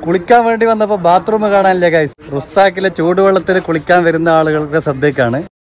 കുളിക്കാൻ വേണ്ടി വന്നപ്പോൾ ബാത്റൂം കാണാനില്ല ഗൈസ്. റുസ്താക്കിലെ ചൂടുവെള്ളത്തിൽ കുളിക്കാൻ വരുന്ന ആളുകളുടെ ശ്രദ്ധയ്ക്കാണ്.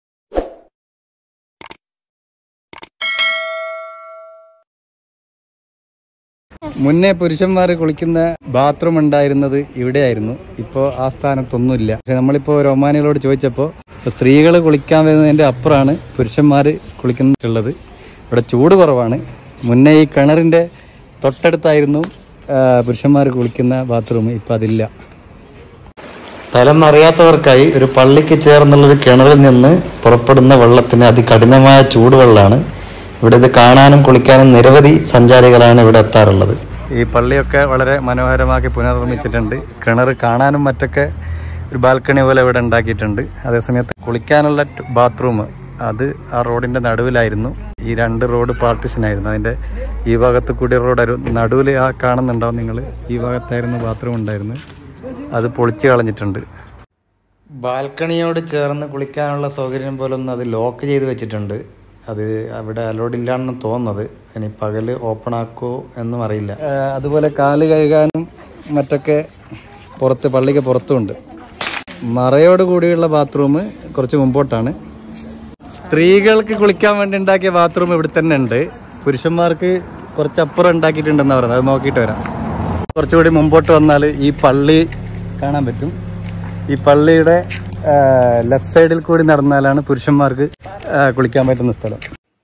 മുന്നേ പുരുഷന്മാർ കുളിക്കുന്ന ബാത്റൂം ഉണ്ടായിരുന്നത് ഇവിടെയായിരുന്നു. ഇപ്പോൾ ആ സ്ഥാനത്തൊന്നുമില്ല. പക്ഷെ നമ്മളിപ്പോൾ ഒരു ഒമാനികളോട് ചോദിച്ചപ്പോൾ സ്ത്രീകൾ കുളിക്കാൻ വരുന്നതിൻ്റെ അപ്പുറമാണ് പുരുഷന്മാർ കുളിക്കുന്നുള്ളത്. ഇവിടെ ചൂട് കുറവാണ്. മുന്നേ ഈ കിണറിൻ്റെ തൊട്ടടുത്തായിരുന്നു പുരുഷന്മാർ കുളിക്കുന്ന ബാത്റൂം. ഇപ്പം അതില്ല. സ്ഥലം അറിയാത്തവർക്കായി ഒരു പള്ളിക്ക് ചേർന്നുള്ളൊരു കിണറിൽ നിന്ന് പുറപ്പെടുന്ന വെള്ളത്തിന് അതികഠിനമായ ചൂടുവെള്ളമാണ്. ഇവിടെ ഇത് കാണാനും കുളിക്കാനും നിരവധി സഞ്ചാരികളാണ് ഇവിടെ എത്താറുള്ളത്. ഈ പള്ളിയൊക്കെ വളരെ മനോഹരമാക്കി പുനർനിർമ്മിച്ചിട്ടുണ്ട്. കിണർ കാണാനും മറ്റൊക്കെ ഒരു ബാൽക്കണി പോലെ ഇവിടെ ഉണ്ടാക്കിയിട്ടുണ്ട്. അതേസമയത്ത് കുളിക്കാനുള്ള ബാത്റൂം അത് ആ റോഡിൻ്റെ നടുവിലായിരുന്നു. ഈ 2 റോഡ് പാർട്ടിഷനായിരുന്നു. അതിൻ്റെ ഈ ഭാഗത്ത് കൂടി റോഡ് നടുവിൽ ആ കാണുന്നുണ്ടാവും നിങ്ങൾ. ഈ ഭാഗത്തായിരുന്നു ബാത്റൂം ഉണ്ടായിരുന്നത്. അത് പൊളിച്ച് കളഞ്ഞിട്ടുണ്ട്. ബാൽക്കണിയോട് ചേർന്ന് കുളിക്കാനുള്ള സൗകര്യം പോലൊന്നും അത് ലോക്ക് ചെയ്ത് വെച്ചിട്ടുണ്ട്. അത് അവിടെ അലോഡ് ഇല്ലാണെന്ന് തോന്നുന്നത്. ഇനി പകൽ ഓപ്പൺ ആക്കുമോ എന്നും അറിയില്ല. അതുപോലെ കാല് കഴുകാനും മറ്റൊക്കെ പുറത്ത് പള്ളിക്ക് പുറത്തുമുണ്ട്. മറയോട് കൂടിയുള്ള ബാത്റൂം കുറച്ച് മുമ്പോട്ടാണ്. സ്ത്രീകൾക്ക് കുളിക്കാൻ വേണ്ടി ഉണ്ടാക്കിയ ബാത്റൂം ഇവിടെ തന്നെ ഉണ്ട്. പുരുഷന്മാർക്ക് കുറച്ചപ്പുറം ഉണ്ടാക്കിയിട്ടുണ്ടെന്ന് പറയുന്നത്. അത് നോക്കിയിട്ട് വരാം. കുറച്ചുകൂടി മുമ്പോട്ട് വന്നാൽ ഈ പള്ളി കാണാൻ പറ്റും. ഈ പള്ളിയുടെ ലെഫ്റ്റ് സൈഡിൽ കൂടി നടന്നാലാണ് പുരുഷന്മാർക്ക് കുളിക്കാൻ പറ്റുന്ന സ്ഥലം.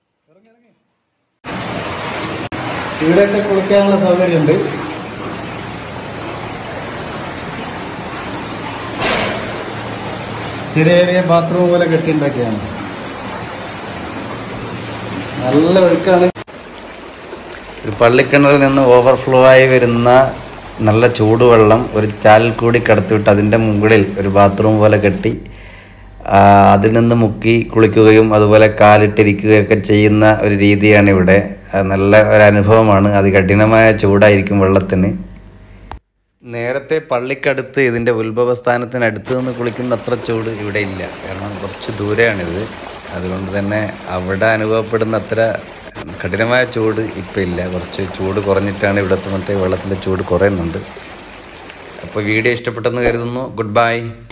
ഇവിടെയൊക്കെ കുളിക്കാനുള്ള സൗകര്യമുണ്ട്. ചെറിയ ചെറിയ ബാത്റൂം പോലെ കെട്ടിയുണ്ടാക്കിയാണ്. നല്ല ഒഴുക്കാണ്. ഒരു പള്ളിക്കിണറിൽ നിന്ന് ഓവർഫ്ലോ ആയി വരുന്ന നല്ല ചൂടുവെള്ളം ഒരു ചാലിൽ കൂടി കടത്തിവിട്ട് അതിൻ്റെ മുകളിൽ ഒരു ബാത്റൂം പോലെ കെട്ടി അതിൽ നിന്ന് മുക്കി കുളിക്കുകയും അതുപോലെ കാലിട്ടിരിക്കുകയൊക്കെ ചെയ്യുന്ന ഒരു രീതിയാണ് ഇവിടെ. നല്ല ഒരു അനുഭവമാണ്. അതികഠിനമായ ചൂടായിരിക്കും വെള്ളത്തിന്. നേരത്തെ പള്ളിക്കടുത്ത് ഇതിൻ്റെ ഉത്ഭവസ്ഥാനത്തിനടുത്ത് നിന്ന് കുളിക്കുന്ന അത്ര ചൂട് ഇവിടെ ഇല്ല. കാരണം കുറച്ച് ദൂരെയാണിത്. അതുകൊണ്ട് തന്നെ അവിടെ അനുഭവപ്പെടുന്ന അത്ര കഠിനമായ ചൂട് ഇപ്പം ഇല്ല. കുറച്ച് ചൂട് കുറഞ്ഞിട്ടാണ് ഇവിടുത്തെ വെള്ളത്തിൻ്റെ ചൂട് കുറയുന്നുണ്ട്. അപ്പോൾ വീഡിയോ ഇഷ്ടപ്പെട്ടെന്ന് കരുതുന്നു. Good by.